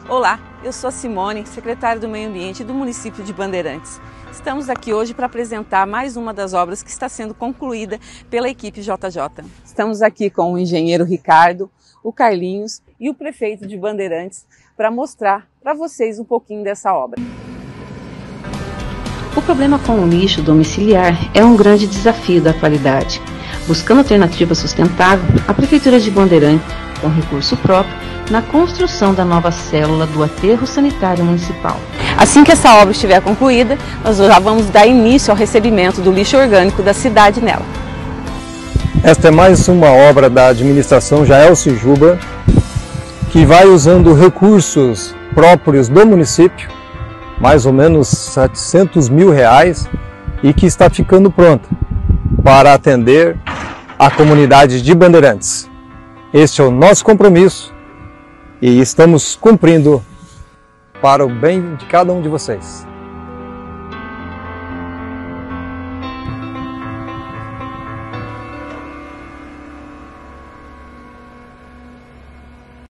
Olá, eu sou a Simone, secretária do Meio Ambiente do município de Bandeirantes. Estamos aqui hoje para apresentar mais uma das obras que está sendo concluída pela equipe JJ. Estamos aqui com o engenheiro Ricardo, o Carlinhos e o prefeito de Bandeirantes para mostrar para vocês um pouquinho dessa obra. O problema com o lixo domiciliar é um grande desafio da atualidade. Buscando alternativa sustentável, a Prefeitura de Bandeirantes, com recurso próprio, na construção da nova célula do aterro sanitário municipal. Assim que essa obra estiver concluída, nós já vamos dar início ao recebimento do lixo orgânico da cidade nela. Esta é mais uma obra da administração Jael Cijuba, que vai usando recursos próprios do município, mais ou menos R$700 mil, e que está ficando pronta para atender a comunidade de Bandeirantes. Este é o nosso compromisso e estamos cumprindo para o bem de cada um de vocês.